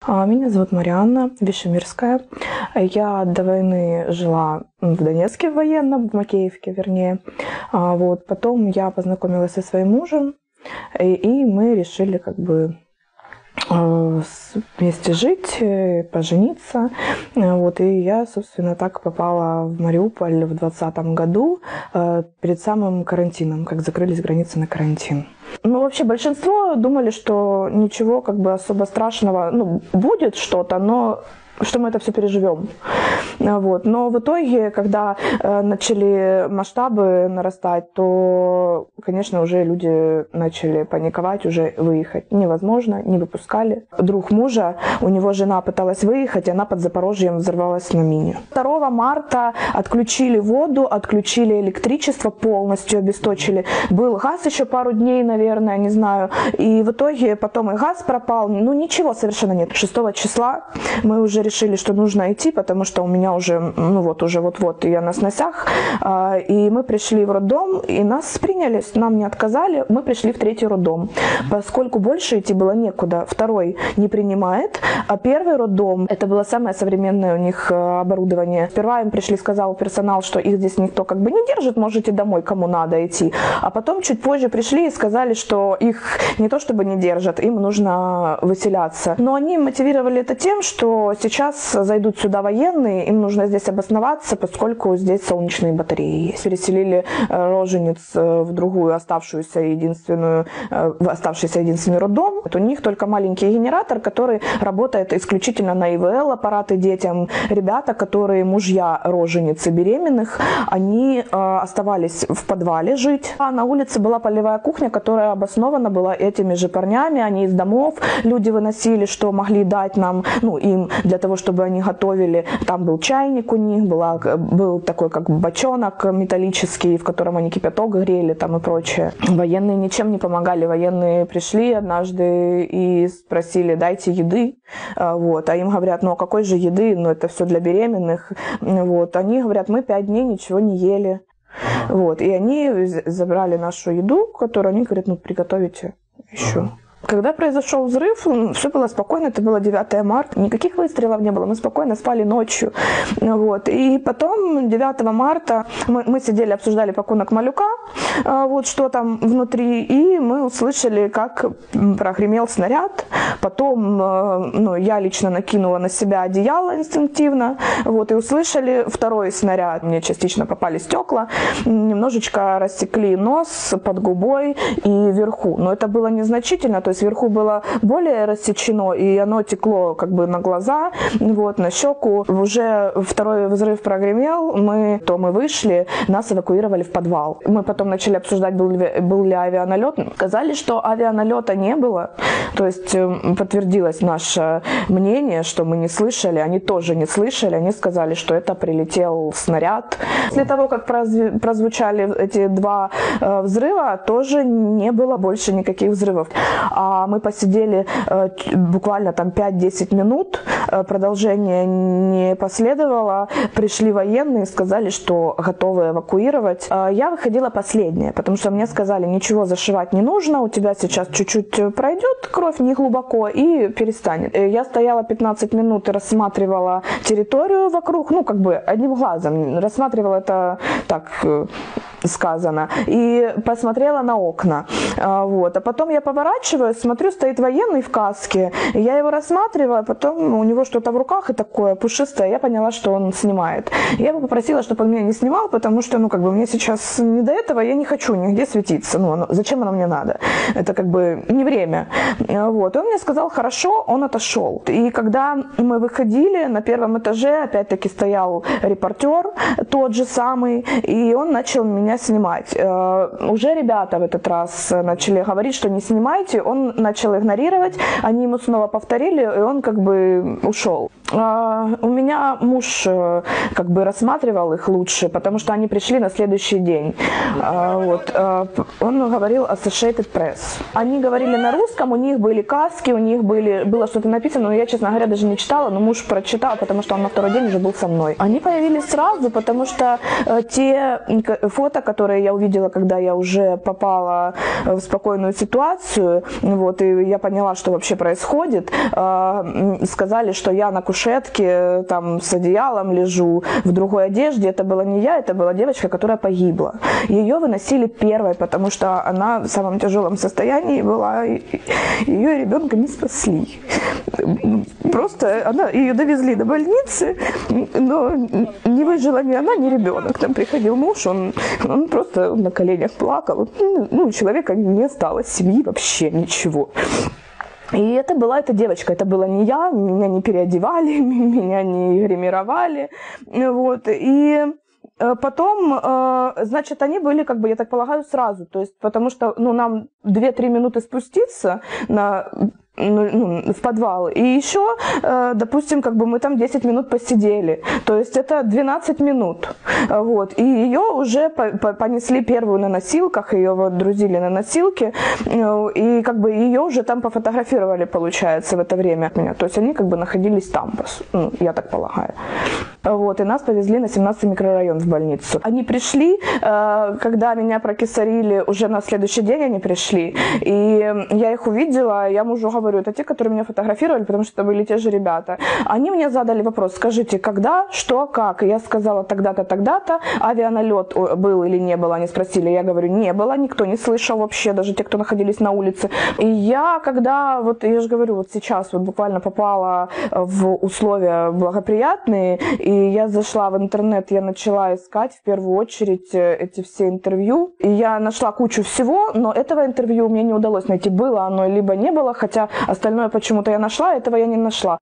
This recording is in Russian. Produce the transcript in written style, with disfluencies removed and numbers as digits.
Меня зовут Марианна Вишемирская. Я до войны жила в Донецке в военном, в Макеевке вернее. Потом я познакомилась со своим мужем, и мы решили вместе жить, пожениться. И я, собственно, так попала в Мариуполь в 2020 году, перед самым карантином, как закрылись границы на карантин. Вообще большинство думали, что ничего особо страшного, будет что-то, но что мы это все переживем. Но в итоге, когда начали масштабы нарастать, то, конечно, уже люди начали паниковать, уже выехать невозможно, не выпускали. Друг мужа, у него жена пыталась выехать, и она под Запорожьем взорвалась на мине. 2 марта отключили воду, отключили электричество, полностью обесточили. Был газ еще пару дней, наверное, не знаю. И в итоге потом и газ пропал, ничего совершенно нет. 6 числа мы уже решили, что нужно идти, потому что у меня уже, вот-вот я на сносях. И мы пришли в роддом, и нас приняли, нам не отказали. Мы пришли в 3-й роддом, поскольку больше идти было некуда. 2-й не принимает, а 1-й роддом, это было самое современное у них оборудование. Сперва им пришли, сказал персонал, что их здесь никто не держит, можете домой, кому надо идти. А потом чуть позже пришли и сказали, что их не то чтобы не держат, им нужно выселяться. Но они мотивировали это тем, что сейчас зайдут сюда военные, им нужно здесь обосноваться, поскольку здесь солнечные батареи есть. Переселили рожениц в другую оставшийся единственный роддом. У них только маленький генератор, который работает исключительно на ИВЛ аппараты детям. Ребята, которые мужья рожениц и беременных, они оставались в подвале жить. А на улице была полевая кухня, которая обоснована была этими же парнями. Они из домов, люди выносили, что могли дать нам, им для того, чтобы они готовили. Там был чайник у них, был такой бочонок металлический, в котором они кипяток грели там и прочее. Военные ничем не помогали. Военные пришли однажды и спросили: дайте еды. А им говорят: а какой же еды? Это все для беременных. Они говорят: мы 5 дней ничего не ели. И они забрали нашу еду, которую они говорят: приготовите еще. Когда произошел взрыв, все было спокойно, это было 9 марта, никаких выстрелов не было, мы спокойно спали ночью. И потом 9 марта мы сидели, обсуждали пакунок малюка, что там внутри, и мы услышали, как прогремел снаряд. Потом я лично накинула на себя одеяло инстинктивно, и услышали 2-й снаряд. Мне частично попали стекла, немножечко рассекли нос под губой и вверху, но это было незначительно, то есть вверху было более рассечено, и оно текло на глаза, на щеку. Уже 2-й взрыв прогремел, мы вышли, нас эвакуировали в подвал. Мы потом начали обсуждать, был ли авианалет. Сказали, что авианалета не было, то есть подтвердилось наше мнение, что мы не слышали, они тоже не слышали, они сказали, что это прилетел снаряд. После того, как прозвучали эти 2 взрыва, тоже не было больше никаких взрывов. Мы посидели буквально 5-10 минут, продолжение не последовало. Пришли военные, сказали, что готовы эвакуировать. Я выходила последняя, потому что мне сказали: ничего зашивать не нужно, у тебя сейчас чуть-чуть пройдет кровь, не глубоко, и перестанет. Я стояла 15 минут и рассматривала территорию вокруг, одним глазом, рассматривала это так сказано, и посмотрела на окна. А потом я поворачиваюсь, смотрю, стоит военный в каске, я его рассматриваю, а потом у него что-то в руках и такое пушистое, я поняла, что он снимает. Я его попросила, чтобы он меня не снимал, потому что, мне сейчас не до этого, я не хочу нигде светиться, зачем оно мне надо? Это не время. И он мне сказал: хорошо, он отошел. И когда мы выходили, на 1-м этаже опять-таки стоял репортер, тот же самый, и он начал меня снимать. Уже ребята в этот раз начали говорить, что не снимайте, он начал игнорировать, они ему снова повторили, и он ушел. У меня муж как бы рассматривал их лучше, потому что они пришли на следующий день. Вот. Он говорил Associated Press. Они говорили на русском, у них были каски, у них было что-то написано, но я, честно говоря, даже не читала, но муж прочитал, потому что он на второй день уже был со мной. Они появились сразу, потому что те фото, которые я увидела, когда я уже попала в спокойную ситуацию, вот, и я поняла, что вообще происходит, сказали, что я на кушетке там с одеялом лежу в другой одежде. Это была не я, это была девочка, которая погибла. Ее выносили первой, потому что она в самом тяжелом состоянии была, ее ребенка не спасли. Просто ее довезли до больницы, но не выжила ни она, ни ребенок. Там приходил муж, он просто на коленях плакал. Ну, у человека не осталось семьи, вообще ничего. И это была эта девочка, это была не я, меня не переодевали, меня не гримировали, вот, и потом, значит, они были, как бы, я так полагаю, сразу, то есть, потому что, ну, нам 2-3 минуты спуститься в подвал. И еще, допустим, как бы мы там 10 минут посидели. То есть это 12 минут. Вот. И ее уже понесли первую на носилках, ее вот друзили на носилке. И как бы ее уже там пофотографировали, получается, в это время от меня. То есть они как бы находились там, я так полагаю. Вот. И нас повезли на 17-й микрорайон в больницу. Они пришли, когда меня прокисарили, уже на следующий день они пришли. И я их увидела, я мужу говорю, это те, которые меня фотографировали, потому что это были те же ребята. Они мне задали вопрос, скажите, когда, что, как? И я сказала, тогда-то, тогда-то. Авианалет был или не был? Они спросили. Я говорю, не было, никто не слышал вообще, даже те, кто находились на улице. И я, когда, вот я же говорю, вот сейчас вот буквально попала в условия благоприятные, и я зашла в интернет, я начала искать в первую очередь эти все интервью. И я нашла кучу всего, но этого интервью мне не удалось найти. Было оно, либо не было, хотя остальное почему-то я нашла, этого я не нашла.